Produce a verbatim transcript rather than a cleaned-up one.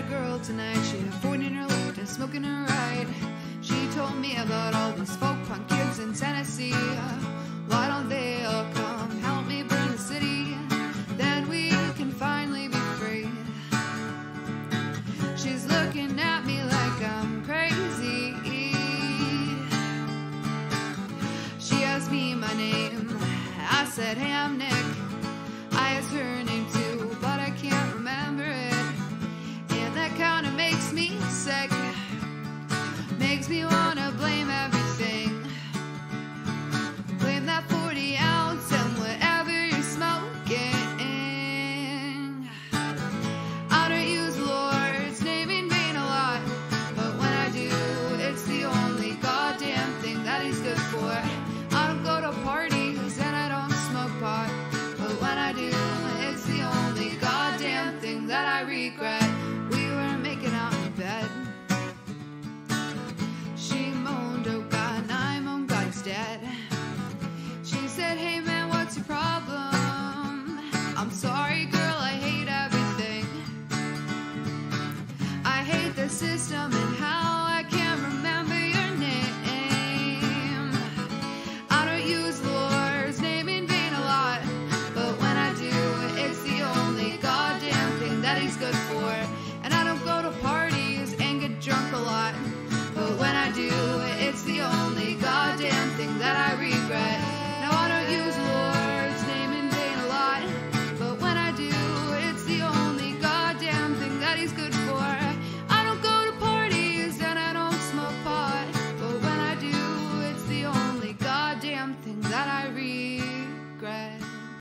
girl tonight. She had a forty in her left and smoking her right. She told me about all these folk punk kids in Tennessee. Why don't they all come help me burn the city? Then we can finally be free. She's looking at me like I'm crazy. She asked me my name. I said, hey, I'm Nick. I asked her name too, but I can't remember it. And that kinda makes me sick. Makes me wanna blame everything. Blame that forty ounce and whatever you're smoking. I don't use the Lord's name in vain a lot, but when I do, it's the only goddamn thing that He's good for. I don't go to parties and I don't smoke pot, but when I do, it's the only goddamn thing that I regret. We were making out in bed. She moaned, oh God, and I moaned, God, he's dead. She said, hey man, what's your problem? I'm sorry, girl.